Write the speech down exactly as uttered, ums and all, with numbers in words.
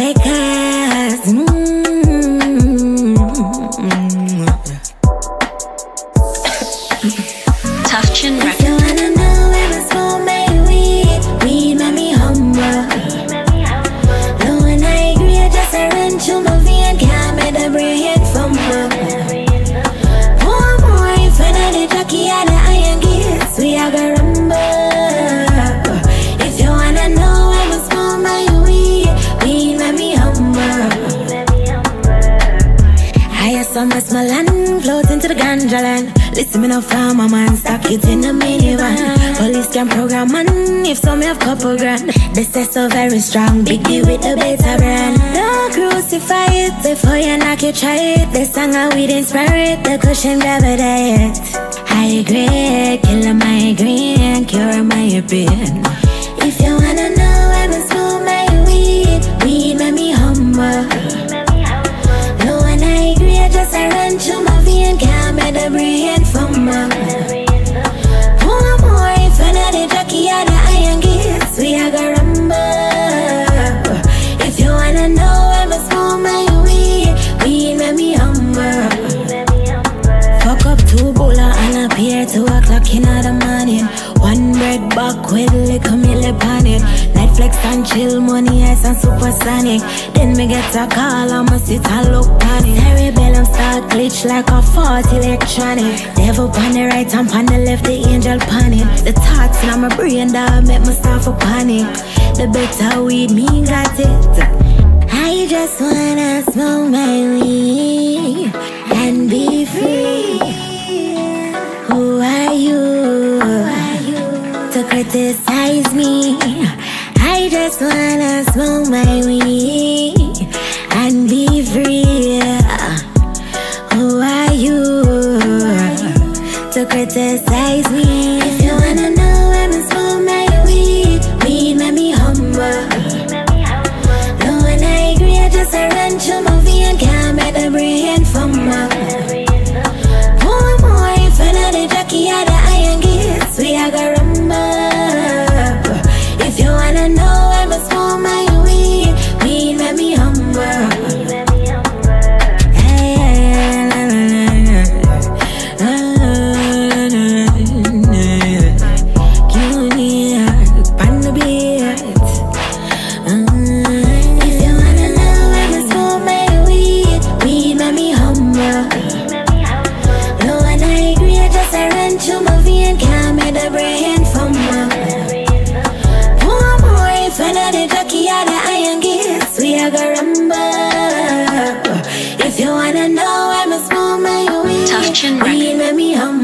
Records. Mm-hmm. Tough Chin Records. If you wanna know where I smoke my weed, weed make me humble. Though when I agree, I just a run through my vein, can't make the brain fumble. One more if I know the jockey or the iron gears, we are gonna rumble. If you wanna know where I smoke my weed, weed make me humble. I saw my small land float into the ganja land. Listen me now from my man, stock it in a minivan. Police can program man, if some have couple grand. They say so very strong, big deal with the beta brand. Don't crucify it, before you knock you try it. The song I weed inspire it, the cushion grab it. High grade, kill a migraine, cure my pain. If you wanna know where I smoke my weed, weed make me humble. No one I agree, I just I run through my vein, can't make the brain fumble. One more if I know the jockey or the iron gears, we are gonna rumble. If you wanna know where I smoke my weed, weed make me humble. Fuck up two bowler and appear two o'clock in the morning. One bread back with little milli pan it. Netflix and chill, money ice and supersonic. Then me get a call, I'ma sit and look on it. Cerebellum start glitch like a fault electronic. Devil on the right and on the left, the angel panic. The thoughts in my brain that make me start for panic. The better weed, me got it. I just wanna smoke my weed and be free. Who are you to criticize me? I just wanna smoke my weed and be free. Who are you to criticize me? If you wanna know where I smoke my weed, weed make me humble. No one I agree, I just a run through my vein, can't make the brain fumble. One more if I know the jockey or the iron gears, we are gonna rumble. If you wanna know where I smoke my weed, weed make me humble. If you wanna know where I smoke my weed, Tough Chin Records. weed make me humble.